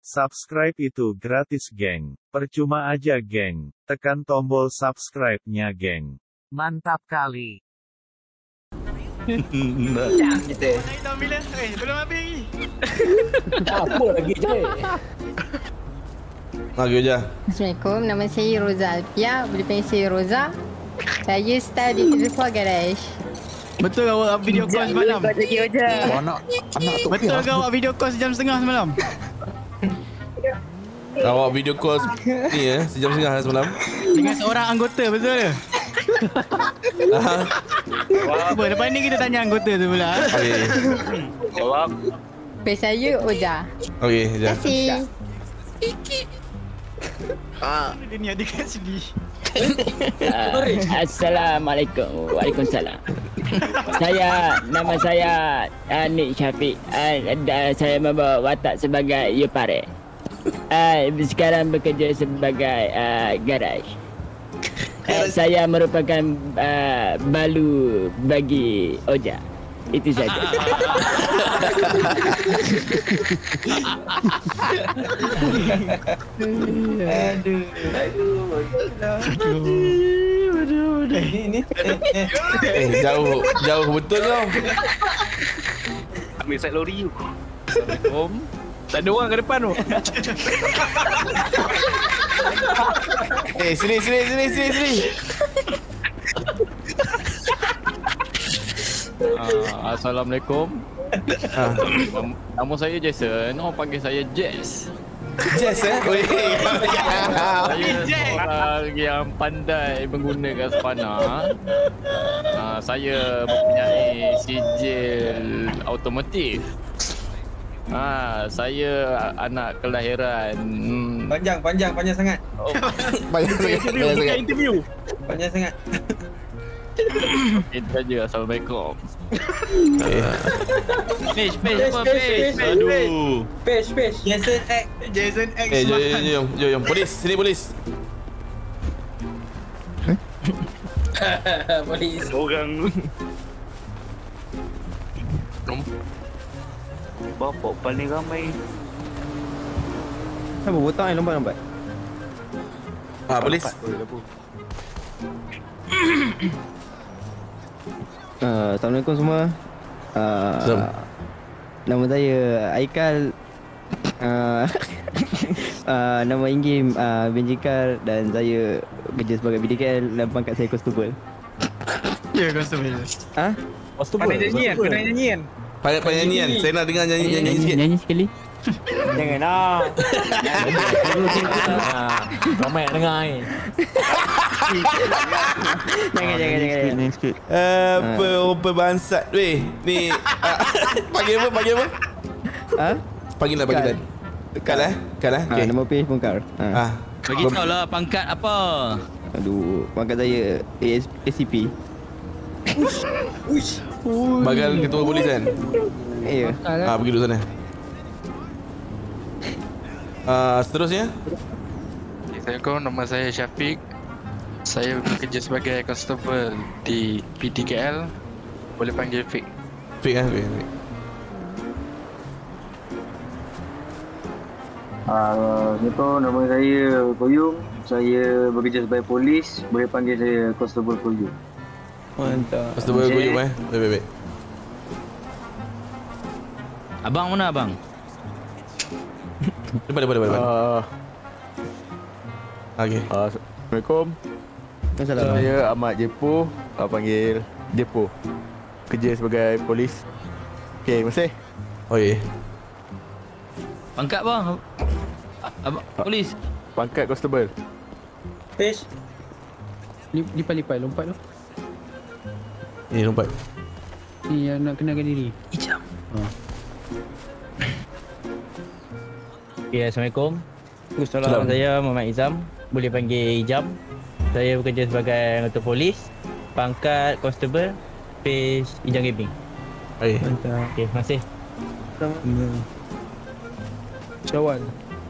Subscribe itu gratis, geng. Percuma aja, geng. Tekan tombol subscribe-nya, geng. Mantap kali. Jam kita. Belum habis. Apa lagi je? Lagi je. Assalamualaikum, nama saya Roza Alfia. Boleh panggil saya Roza. Saya style di TV4 Garage. Betul kau buat video call semalam? Lagi je. Anak Betul kau buat video call sejam setengah semalam? awak video call ni ya, sejam setengah semalam. Dengan seorang anggota, betul ke? Cuba lepas ni kita tanya anggota tu pula. Okey. Jawab. Page saya Oja. Okey, Terima jap. kasih. Dia ni ada kat sini. Assalamualaikum. Waalaikumsalam. Nama saya Nik Syafiq. Saya membawa watak sebagai Yupare. Sekarang bekerja sebagai garaj. Saya merupakan balu bagi Oja. Itu saja. Jauh betul kau. Ambil side lori tu. Assalamualaikum. Tak ada orang kat depan tu. Sini. Assalamualaikum. Nama saya Jason. Orang panggil saya Jess. Jess Oi. Saya orang yang pandai menggunakan spana. Saya mempunyai sijil automotif. Saya anak kelahiran Panjang sangat. Banyak sangat. Interview. Panjang sangat. Itu saja. Assalamualaikum. Page. Aduh. Page. Jason X. Jom. Polis, sini polis. Polis. Orang. Bapak paling ramai. Apa botak yang lambat? Polis. Assalamualaikum semua. Nama saya Aikal. Nama in-game Benjikal dan saya kerja sebagai BDKL dan pangkat saya constable. Ya, constable. Pandai nyanyian. Pandai nyanyian. Saya nak dengar nyanyi sikit. Nyanyi sekali. Jangan lah. Ramai nak dengar ni. Jangan. Apa orang perbansat weh. Ni panggil apa? Panggilan. Kal eh? Okey. Nama page pun Kar. Bagi tahu lah pangkat apa. Aduh, pangkat saya ACP. Bagal ketua polis kan? Ya. Pergi duduk sana. Seterusnya. Assalamualaikum, nama saya Syafiq. Saya bekerja sebagai constable di PDKL. Boleh panggil Fik. Fik. Assalamualaikum, nama saya Koyung. Saya bekerja sebagai polis. Boleh panggil saya Constable Koyung. Mantap. Constable Koyum Baik. Abang mana abang? Depan. Okey. Assalamualaikum. Saya Ahmad Jepo. Panggil Jepo. Kerja sebagai polis. Okey, terima kasih. Okey. Pangkat bang. Abang polis. Pangkat constable. Page. Lipat lompat tu. Ni lompat. Ni yang nak kenalkan diri. Ijam. Okay, Assalamualaikum. Salam. Saya Muhammad Izam. Boleh panggil Ijam. Saya bekerja sebagai anggota polis. Pangkat constable. Page Ijam Gaming. Baik. Mantap. Okay, terima kasih. Syawal.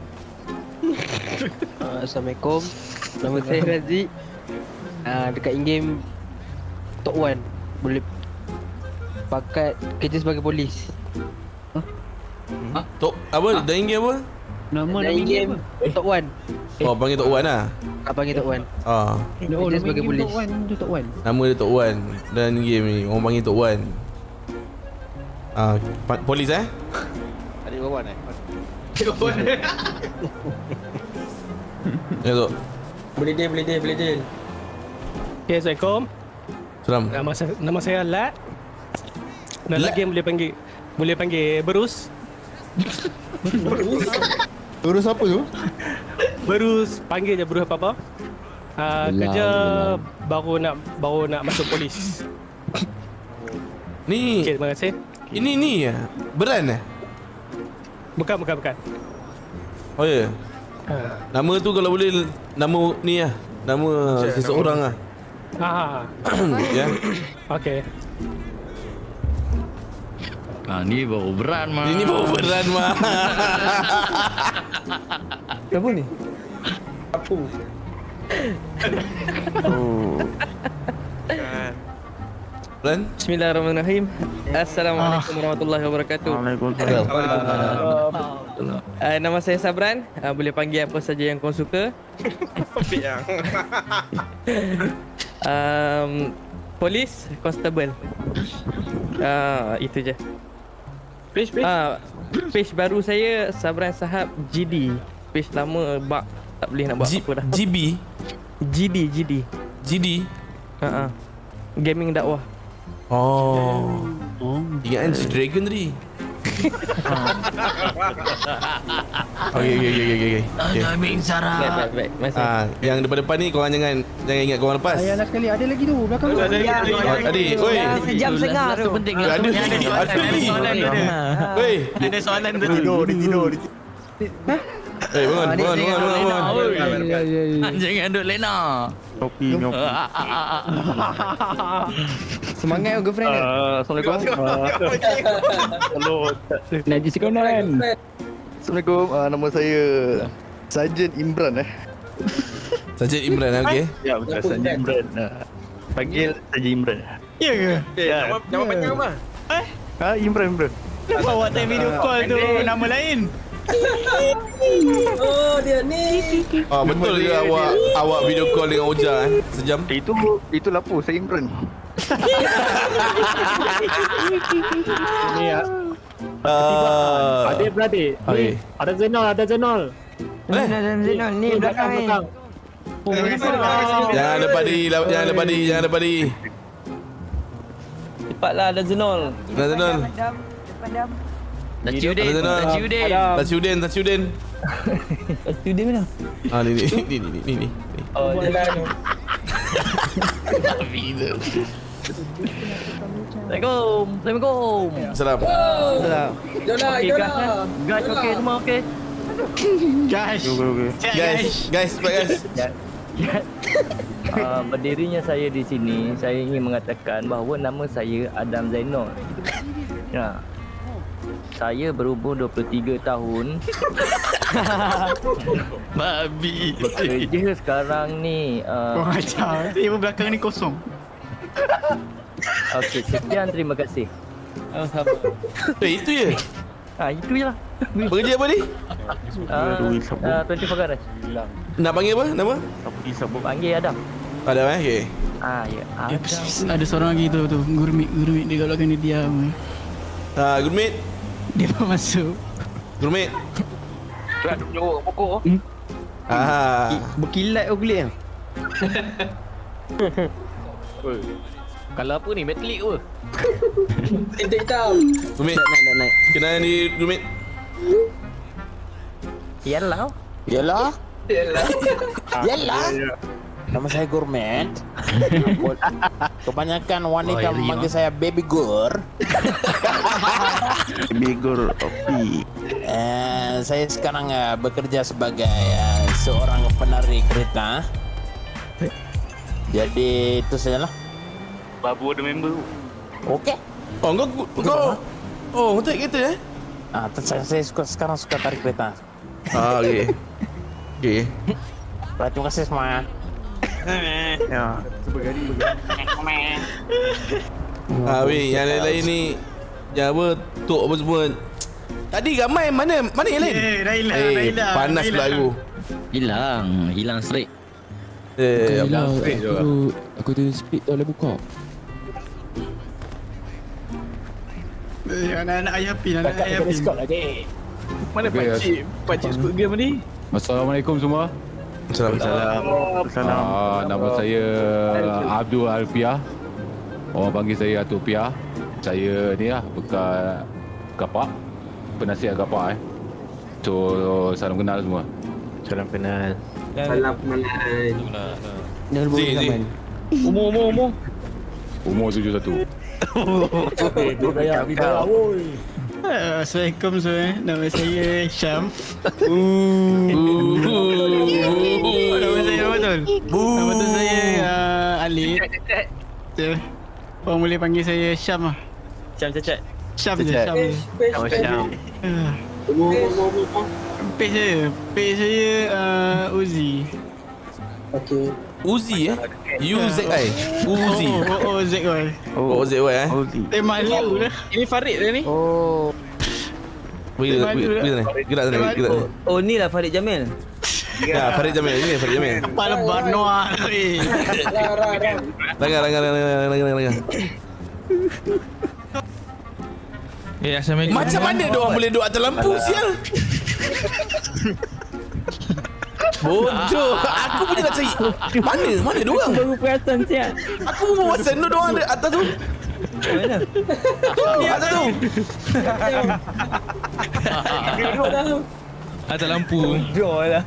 Assalamualaikum. Nama saya Razi. Dekat in-game Top 1. Boleh pangkat kerja sebagai polis. Tok apa? Dalam game apa? Nama game Tok Wan. Oh, panggil Tok Wan lah. Panggil Tok Wan. Ah. Nama sebagai game polis. Tok Wan. Dia Tok Wan. Nama dia Tok Wan. Dan game ni orang panggil Tok Wan. Polis Adik Wan Ya Tok. Boleh deal. Okay, Assalamualaikum. Salam. Nama saya Lat. Nama game boleh panggil Berus. Urus apa tu? Berus, panggil je Berus apa-apa. Kerja baru nak masuk polis. Ni. Okay, terima kasih. Ini Beran Bukan. Oh ya. Nama tu kalau boleh nama ni lah. Nama seseorang lah. Ya. Okay. Ni baru berat mah. Ini baru beran mah. Apa ni? Beran? Bismillahirrahmanirrahim. Assalamualaikum warahmatullahi wabarakatuh. Waalaikumsalam. Nama saya Sabran. Boleh panggil apa saja yang kau suka. Polis, constable. Itu je. Page baru saya Sabran Sahab GD. Page lama bug tak boleh nak buat apa dah. GD. Gaming dakwah. Oh. Ingat kan Dragon tadi. Okay. Gaming Sarah. Baik. Yang depan-depan ni korang jangan ingat korang lepas. Ayah sekali ada lagi tu belakang tu. Adik, oi. Sejam setengah tu. Penting Ada Oi. Ada soalan tu tidur. Bangun. Jangan duduk lena. Nyopi. Semangat girlfriend dia. Assalamualaikum. Hello. Najis kawan. Assalamualaikum. Nama saya Sarjan Imran Sarjan Imran okey. Ya, betul Sarjan Imran. Panggil Sarjan Imran. Ya ke? Nama panjang apa? Imran. Kenapa awak tak video call tu nama lain? Oh, dia ni. Betul ke awak video call dengan Oja sejam? Itu lapu saya Imran. Ini ya. Adik-beradik. Okey. Ada Zainal. Ada Zainal ni belakang ni. Jangan lepas diri. Cepatlah ada Zainal. Taciudin. Taciudin mana? Ni. Oh, jalan. Assalamualaikum. Salam. Okey, guys, okey semua okey. Guys. Berdirinya saya di sini, saya ingin mengatakan bahawa nama saya Adam Zainal. Ya. Saya berumur 23 tahun. Babi. Bekerja sekarang ni. Macam saya belakang ni kosong. Okey, sekian, terima kasih. Itu je. Itu je lah. Bekerja apa ni? 24 garage. Nak panggil apa? Nama? Panggil Adam. Adam okey. Ya, Adam. Ada seorang lagi tu gurmit dia kat belakang dia diam. Gurmit. Dia pun masuk. Gurmit. Berat jauh pokok. Berkilat kulit kan. Kalau apa ni metalik apa? Tintik hitam. Gurmit. Naik. Kenal di Gurmit? Yalah. Nama saya Gourmet. Kebanyakan wanita memanggil saya Baby Gur. Baby Gur Opi. Saya sekarang bekerja sebagai seorang penarik kereta. Jadi itu sajalah. Babu ada member. Okey. Kau tarik kereta Saya sekarang suka tarik kereta. Okey. Terima kasih semua. Ya. Weh, yang lain-lain ni yang apa tok apa semua Tadi ramai mana yang lain? Dah hilang. Panas pula aku. Hilang straight. Aku tu speed tak boleh buka. Anak-anak ayah pin, anak ayah pin. Mana pakcik skut game ni? Assalamualaikum semua. Assalamualaikum. Nama saya Abdul Alfiah. Orang panggil saya Atuk Piah. Saya ni lah bekas kapak. Penasihat kapak So salam kenal semua. Salam kenal. Salam pengenalan. Jangan lupa zaman. Umur 71. Assalamualaikum semua. Nama saya Syam. Nama saya betul. Nama tu saya Ali. Orang boleh panggil saya Syam lah. Syam cacat. Syam je, Syam je. Syam. Page saya Uzi. Okey. Uzi U-Z-I Uzi. O-Z-Y. O-Z-Y Tembak lu dah. Ini Farid dah ni. Gerak sana. Oh ni lah Farid Jamil. Ya, Farid Jamil. Ini Farid Jamil. Kepala Barnoa. Langgar. Assalamualaikum. Macam mana diorang boleh duduk atas lampu sial? Bodoh. Aku punya nak cari. Mana diorang? Baru perasan siap. Aku pun perasan diorang ada atas tu. Mana? Atas tu. Atas lampu. Bodoh lah.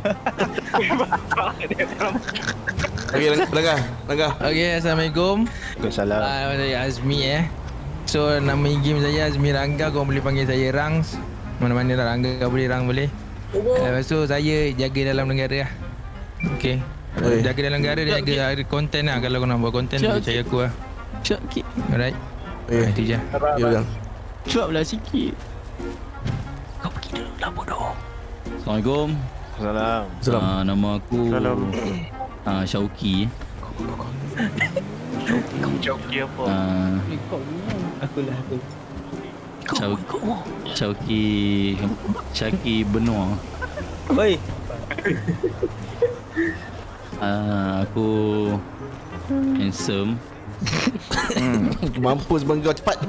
Okey, langgar. Okey, Assalamualaikum. Waalaikumsalam. Saya Azmi So nama game saya Azmi Rangga. Korang boleh panggil saya Rangs. Mana-mana lah Rangga boleh, Rang boleh. Lepas tu saya jaga dalam negara lah. Okay. Jaga dalam negara, dia jaga konten lah. Kalau kau nak buat konten, percaya aku lah. Cuak sikit. Alright. Itu je. Cuak pula sikit. Kau pergi dulu lah bodoh. Assalamualaikum. Salam. Nama aku Syauki. Syauki apa? Aku. Syaki Benua. Oi. Aku handsome. Mampus bang kau cepat.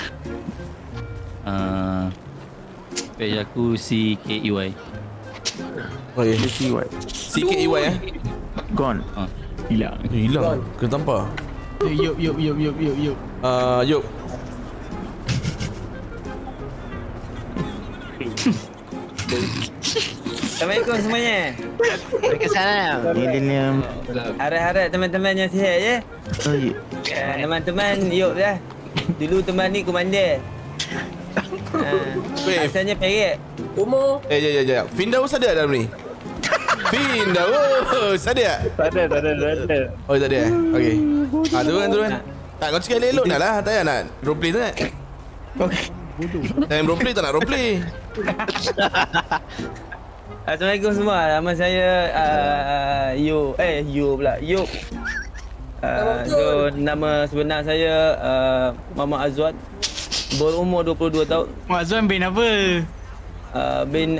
Page aku CKEY. Oh ya, CKEY Gone. Hilang. Kena tampar. Yup. Yup. Assalamualaikum semuanya. Waalaikumsalam. Millennium. Harap-harap teman-teman yang sihat je. Oh ya. Teman-teman yuk dah. Dulu teman ni komander. Asalnya Perik. Umur. Ya. Firdaus ada dalam ni? Firdaus ada? Tak ada. Oh tak ada Okey. Turun. Tak, kau cakap elok dah lah. Tak payah nak roleplay sangat. Okey. Time roleplay tak nak roleplay. Assalamualaikum semua. Nama saya Yop pula. Yop. So nama sebenar saya Muhammad Azwan. Berumur 22 tahun. Mak Azwan bin apa? Bin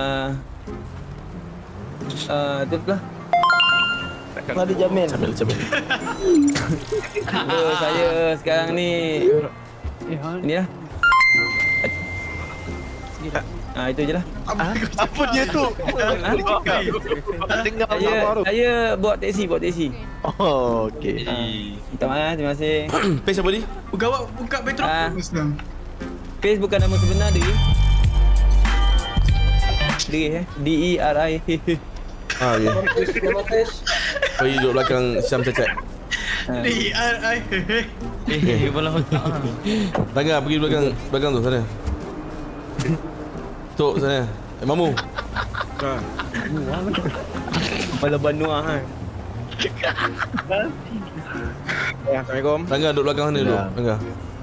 tu lah. Farid Jamil. So, saya sekarang ni ni lah. Itu je lah. Apa dia tu? Saya buat taksi. Oh, okey. Minta maaf, terima kasih. Page apa ni? Buka Petrobras lah. Page bukan nama sebenar dia. D-E-R-I. Ya. Oh, duduk belakang Syam cacat. D-E-R-I. Kepala otak. Langgar pergi belakang tu sana. Tok sana. Mamu. Kepala Banua ha. Assalamualaikum. Langgar duduk belakang sana dulu. Langgar.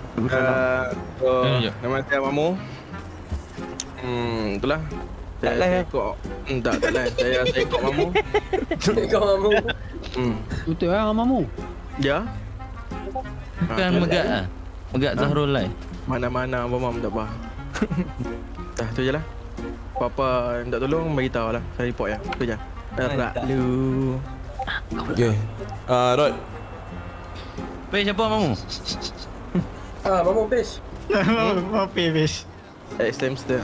Nama saya Mamu. Itulah. Saya ikut. Tak lah. Saya ikut Mamu. Betul lah Mamu. Ya. Bukan Megak lah. Megak Zahrul lah. Mana-mana Abang Mam tak apa. Dah tu je lah. Apa-apa nak tolong bagi tahu lah. Saya report ya. Tu je. Erat lu. Okay. Rod. Page apa mamu? Mamu page. Mamu page. Stem stem.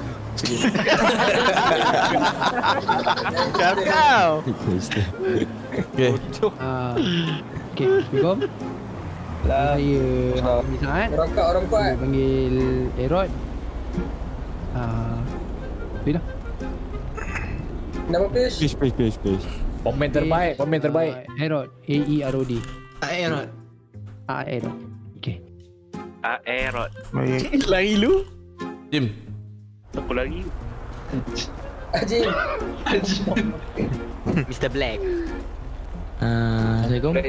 Kau. Okay. Okay, Assalamualaikum. Saya Saat. Orang kuat. Saya panggil Erod. Tu dah. Nama page. Page. Komen terbaik. Erod. A-E-R-O-D. Erod. Erod. Okay. Erod. Lari lu. Jim. Aku lagi. Haji. Mr. Black. Assalamualaikum.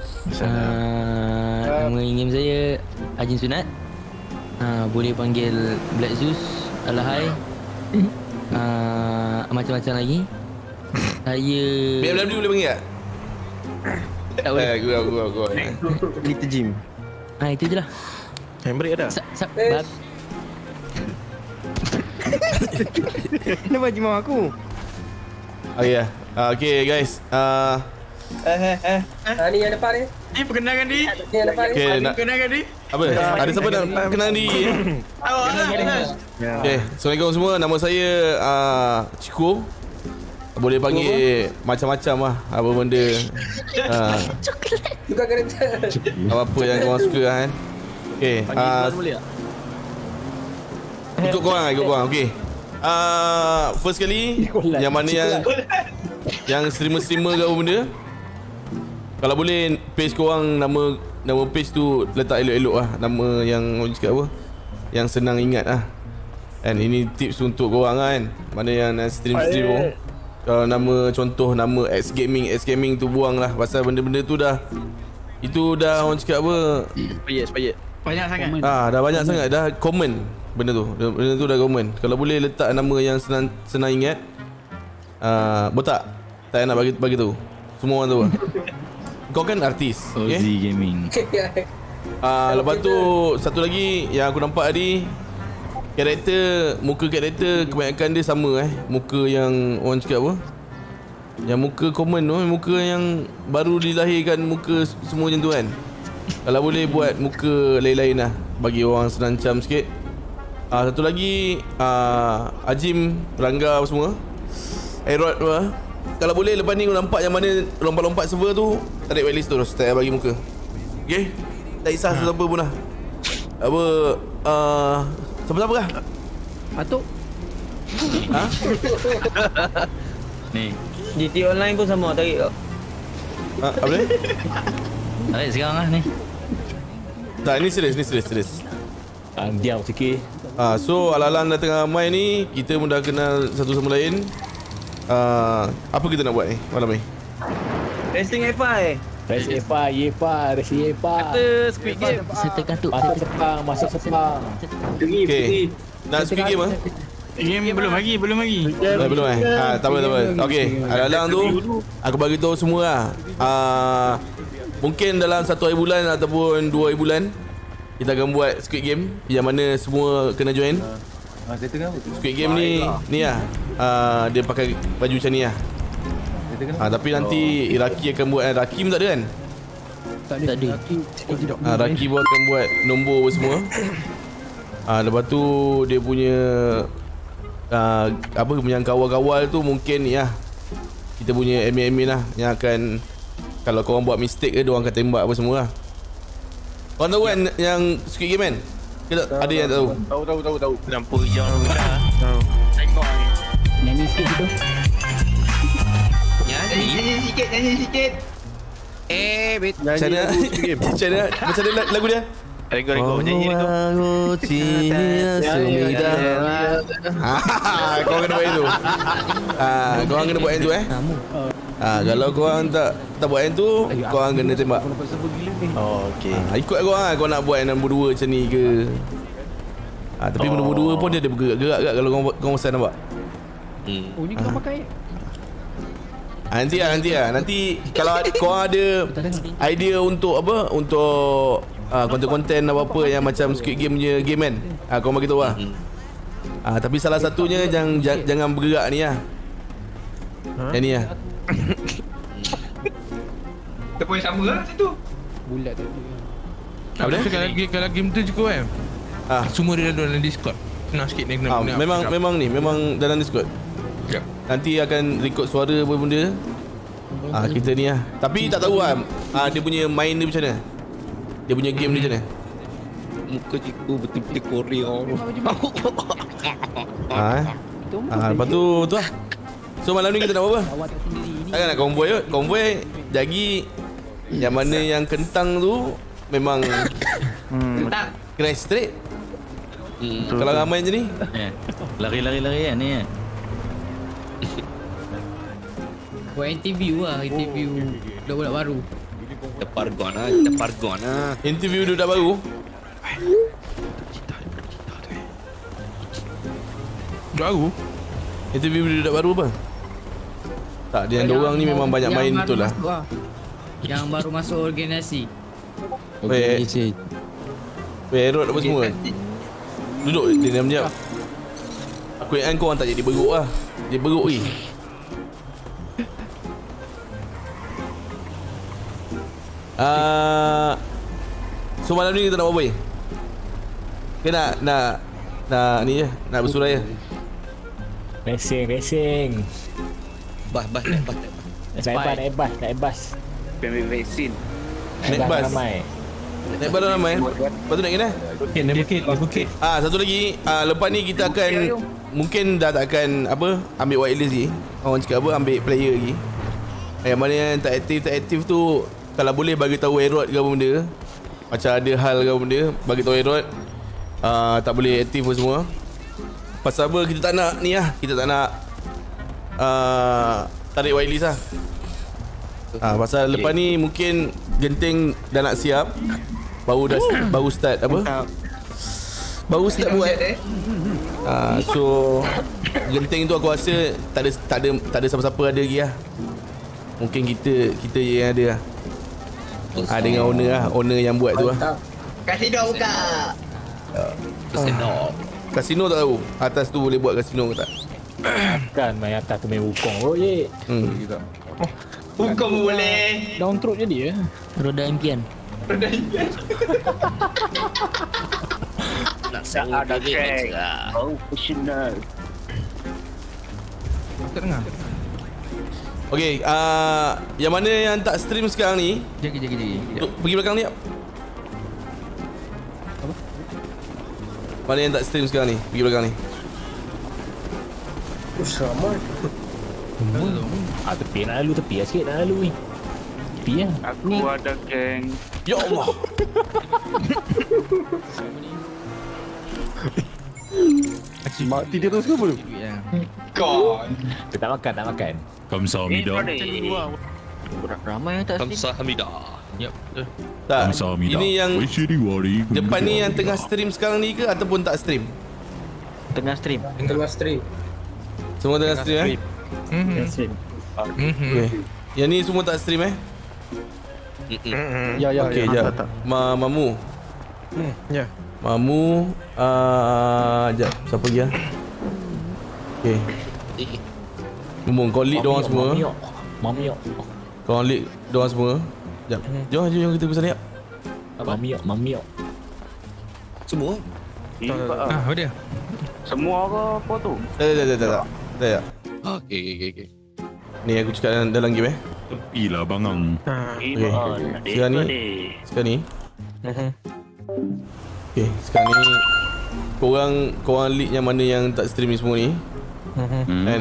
Nama ingin saya Ajin Sunat. Boleh panggil Black Zeus, Alahai. Macam-macam lagi. Saya BMW boleh panggil tak? Tak boleh. Gua. Little Jim. Itu je lah. Handbrake ada? Kenapa Haji mau aku? Okay guys. Ni yang depan ni. Perkenalkan diri. Ni yang depan ni. Okay, Perkenalkan diri. apa? Ada siapa nak kenal diri? Awak lah. Okay, Assalamualaikum semua. Nama saya Ciko. Boleh panggil macam-macam lah. Apa benda. Tukar kereta. Apa-apa yang korang suka kan. Okay. Ikut korang. Okay. First kali yang mana yang streamer-streamer ke apa benda, kalau boleh page korang nama page tu letak elok-elok lah. Nama yang orang cakap apa, yang senang ingat lah. And ini tips untuk korang kan, mana yang nak stream-stream tu. Kalau contoh nama X Gaming tu buang lah. Pasal benda-benda tu dah, itu dah orang cakap apa, Sepayet. Banyak sangat. dah banyak sangat, dah common benda tu. Benda tu dah common. Kalau boleh letak nama yang senang ingat. Botak, tak nak bagi tahu. Semua orang tahu lah. Kau kan artis, okay? Ozi Gaming. Lepas tu satu lagi yang aku nampak tadi, muka karakter kebanyakan dia sama muka yang orang cakap apa, yang muka common tu, muka yang baru dilahirkan, muka semua macam tu kan. Kalau boleh buat muka lain-lain lah, bagi orang senancam sikit. Satu lagi Ajim, Rangga apa semua, Erod tu lah. Kalau boleh lepas ni kau nampak yang mana lompat-lompat server tu, tarik whitelist terus, tak payah bagi muka. Okay? Tak kisah siapa pun lah. Apa siapa-siapa kah? Atuk. Ni GT online pun sama tarik kau. Apa ni? Tarik sekarang lah ni. Tak, ni serius. Diam sikit. So ala-ala dah tengah main ni, kita pun dah kenal satu sama lain. Apa kita nak buat ni malam ni? Racing F5. Racing F5. Kata Squid Game. Serta tu. Masuk sepang. Okay. Nak Squid Game Game belum lagi. Belum tak apa. Okay, ala-ala tu aku bagi tahu semua lah. Mungkin dalam 1 hari bulan ataupun 2 hari bulan, kita akan buat Squid Game yang mana semua kena join. Squid Game ni lah, dia pakai baju macam ni lah. Tapi nanti Iraki akan buat, Raki pun tak ada kan? Tak ada. Raki pun akan buat nombor semua. Lepas tu dia punya apa, yang kawal-kawal tu mungkin ni lah, kita punya admin lah yang akan, kalau korang buat mistake ke, diorang akan tembak apa semua lah. Korang tahu kan yang Squid Game kan? Ada yang tak tahu? Tahu. Lampu hijau dah. Tahu. Tengok ni. Nyanyi sikit tu. Nyanyi sikit. Macam mana lagu dia? Rego nyanyi rego. Korang kena buat itu. Korang kena buat yang tu kalau korang tak buat yang tu, korang kena tembak. Okay. Ikut korang lah, korang nak buat yang nombor 2 macam ni ke. Tapi nombor 2 pun dia ada bergerak-gerak kalau korang pasal nampak. Oh, ni kena pakai. Nanti kalau korang ada idea untuk apa, untuk konten-konten apa-apa yang macam Squid Game punya game kan, korang bagi tahu lah. Tapi salah satunya jangan bergerak ni lah. Yang ni lah. Kita pun sama lah situ. Bulat tu. Kalau game tu cukup kan? Semua dia dalam Discord. Senang sikit ni kena. Memang dalam Discord. Nanti akan record suara apa benda. Kita ni lah. Tapi tak tahu lah dia punya main dia macam mana. Dia punya game dia macam mana. Muka cikgu betul-betul Korea. Lepas tu lah. So malam ni kita nak buat apa? Takkan nak konvoi kot. Konvoi jagi yang mana yang kentang tu memang kena straight. Kalau ramai macam ni lari kan ni. Buat interview lah. Interview budak-budak baru. Kita pargon lah. Interview budak baru. Baru? Interview budak baru apa? Tak, dia yang dorang ni memang banyak main betul lah. Yang baru masuk organisasi. Perot apa semua. Duduk dia diam jap. Aku ingat kau orang tak jadi beruk lah. Dia beruk ni. So malam ni kita nak buat apa? Kita nak ni je, nak bersurai je. Racing. Bas. Naik bas. Ambil vaksin. Naik bas ramai. Lepas tu naik kena? Bukit. Satu lagi, lepas ni kita akan mungkin dah tak akan ambil whitelist lagi. Orang cakap ambil player lagi. Yang mana yang tak aktif tu, kalau boleh bagi tahu error ke apa benda. Macam ada hal ke apa benda, bagi tahu error. Tak boleh aktif pun semua. Pasal apa kita tak nak ni lah. Kita tak nak tarik whitelist lah. Pasal lepas ni mungkin Genting dah nak siap. Baru start Baru start buat. So Genting tu aku rasa tak ada siapa-siapa ada lagi lah. Mungkin kita je yang ada lah. Dengan owner lah. Owner yang buat tu lah. Kasino buka. Kasino tak tahu. Atas tu boleh buat kasino ke tak? Kan main atas tu main wukong kot je. Wukong boleh. Down throat jadi ya. Roda impian. Nak sewa ada geng. Profesional. Tak dengar. Okay, yang mana yang tak stream sekarang ni? Jagi. Pergi belakang ni. Apa? Mana yang tak stream sekarang ni? Pergi belakang ni. Sama. Tepi nak lalu, tepi lah sikit nak lalu ni. Tepi lah. Aku ada geng. Ya Allah. Mati dia terus ke apa? Kon. Kita tak makan. Kamsahamnida. Ramai yang tak stream. Kamsahamnida. Yep, betul. Tak. Kamsahamnida. Ini yang depan ni yang tengah stream sekarang ni ke ataupun tak stream? Tengah stream. Semua tengah stream Okay. Yang ni semua tak stream Ya. Okey, jap. Mamu. Ya. Mamu, jap, siapa lagi ah? Okey. Ngomong kau lead diorang semua. Mamiok. Kau lead diorang semua. Jap. Jom kita pergi sana jap. Mamiok. Semua? Apa dia? Semua ke apa tu? Tak. Okey. Ni aku cakap dalam game Tepilah bangang. Okay. Sekarang ni. Okay, sekarang ni korang lead yang mana yang tak stream ni semua ni. Kan?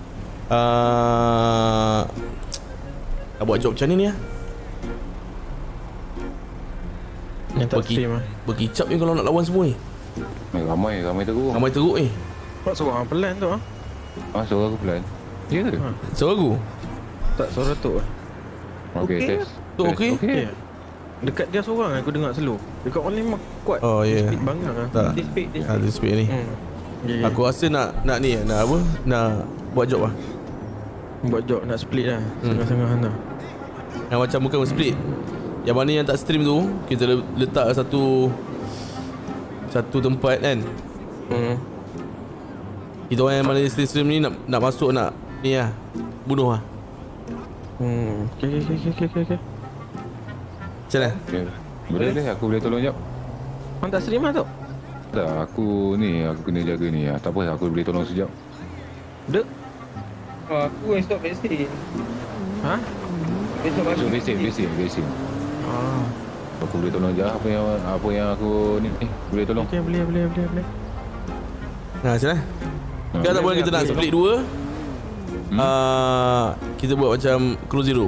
Nak buat job macam ni lah. Yang tak stream lah. Berkicap ni kalau nak lawan semua ni. Ramai teruk. Ramai teruk ni. Kau suara pelan tu ah. Suara aku pelan. Ya ke? Suara aku? Tak, suara tu. Okey, test. Tu okey? Okey. Dekat dia seorang aku dengar slow. Dekat orang lain kuat. Oh ya. Speed bangang ah. Tak. Dia speed. Dia speed ni. Aku rasa nak ni nak apa? Nak buat job lah. Buat job nak split lah. Setengah-setengah lah. Yang macam bukan split. Yang mana yang tak stream tu, kita letak satu tempat kan. Kita orang yang Malaysia Stream ni nak masuk nak ni lah, bunuh lah. Okay. Macam mana? Boleh deh, aku boleh tolong jap. Kau tak stream lah tu? Tak, aku kena jaga ni. Tak apa, aku boleh tolong sekejap. Dek? Aku yang stop vaksin. Ha? So, vaksin. Aku boleh tolong je apa yang aku ni boleh tolong. Okay, boleh. Nah, macam mana? Kan tak boleh kita nak split 2. Kita buat macam Crew Zero.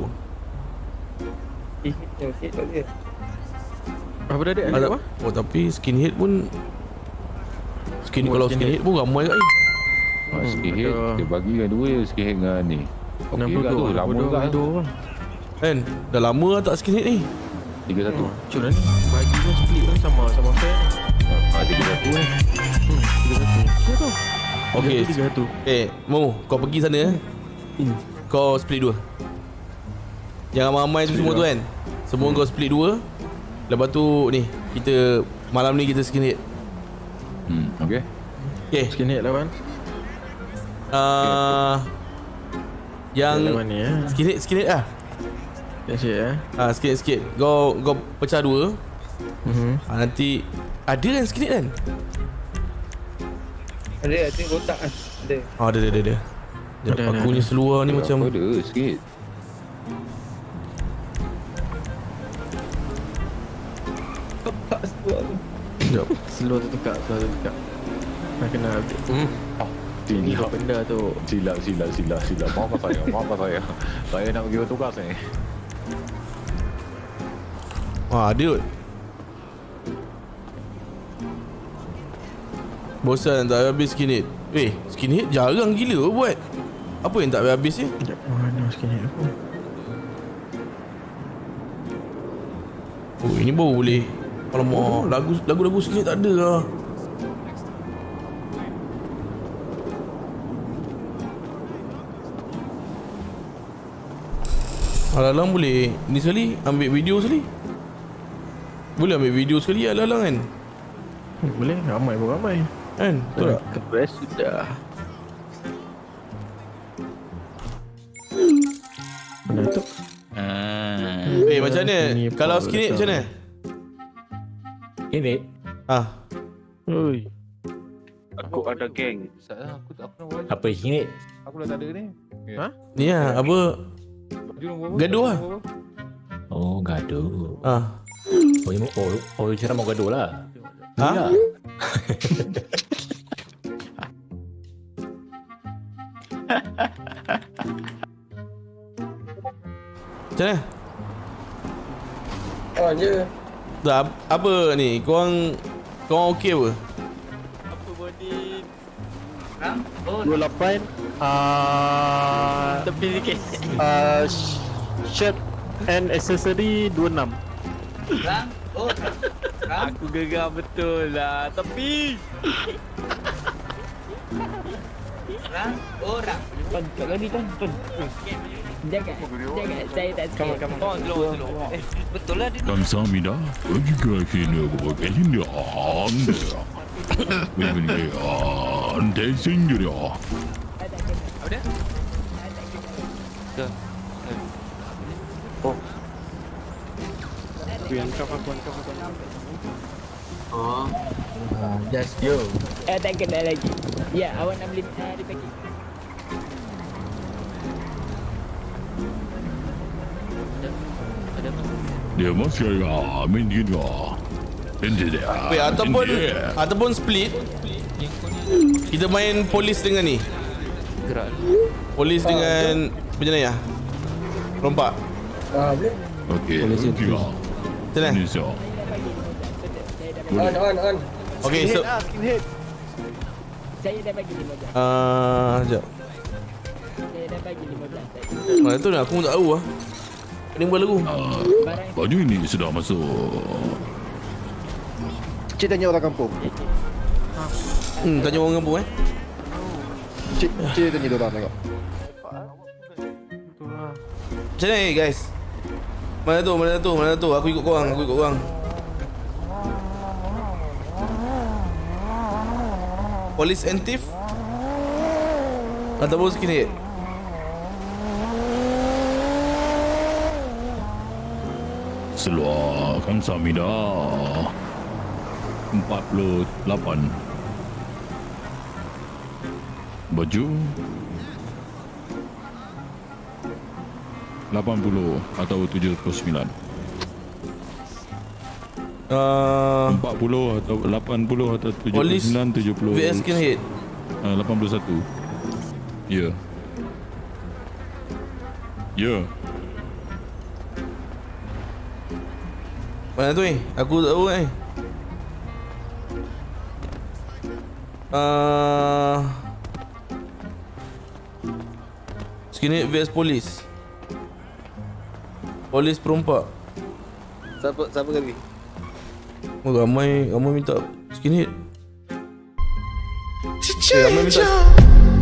Apa dah ada? Apa? Oh, tapi skinhead pun kalau skinhead pun ramai kat ni. Skinhead dia bagi kan 2 skinhead dengan ni. Okey lah tu, lama juga kan. Dah lama lah tak skinhead ni. 3-1. Cuk dah ni. Bagi pun split pun sama fair. 3-1 3-1. Betul. Okey. 3-1. Mo, kau pergi sana. Kau split 2. Yang ramai tu semua tu kan. Semua kau split 2. Lepas tu ni, kita malam ni kita skinhead. Okey. Skinhead lawan. Yang skinhead lah. Sikit. Kau pecah 2. Nanti ada kan skinhead kan? Ada kotak kan. Ada. Ada. Aku punya seluar ni macam ada sikit. Tak seluar tu. Sekejap. Seluar tu tukar. Nak kena Silap benda tu. Silap. Maaf saya. Saya nak pergi bertugas ni. Ada. Bosan tak habis skinhead. Skinhead jarang gila buat. Apa yang tak habis ni? Mana skinhead aku? Oh, ini baru boleh. Alamak, lagu skinhead tak ada lah. Alang-alang boleh ni sekali ambil video sekali. Boleh ambil video sekali alang-alang kan? Boleh, ramai. Kan? Betul tak? Kepres sudah. Mana tu? Macam mana? Kalau skinhead macam mana? Skinhead? Oi. Aku ada geng. Apa skinhead? Aku dah tak ada ni. Ni lah, apa? Gaduh lah. Oh, gaduh. Oh, cara mau gaduh lah. Ha? Macam mana? Je. Tak, apa ni? Korang okey apa? Apa body? 28. Tepi sikit. Shirt and accessory 26. Aku gegar betul lah. Tepi. Orang. Kat lagi kan. Jaga. Saya tak sikit. Slow. Betul lah dia. 감사합니다. 여기가 기능으로 계신데 안 돼요. 왜냐면 안 되신들요. Apa dia? Just go. Tak kena lagi. Ya, awak nak beli dipakit. Dia masih menjadi ataupun split. Kita main polis dengan ni. Polis dengan penjenayah. Rompak. Boleh. Okey. Macam mana? On. Okey, so Skinhead. Saya dah bagi 15. sekejap. Saya dah bagi 15. Mana tu dah aku pun tak tahu lah. Ini buat lagu. Baju ini sudah masuk. Cik tanya orang kampung. Tanya orang kampung Cik tanya orang tengok. Macam ni guys? Mana tu? Aku ikut korang. Police and thief. Ataupun skinhead. Seluar Kamsahamnida 48. Baju 80 atau 79. 40 atau 80 atau 79, 70. VS skinhead. 81. Ya. Ya. Mana tu ni? Aku tak tahu ni. Skinhead vs polis. Polis perompak. Siapa kali? Oh, ramai minta skinhead. Ramai minta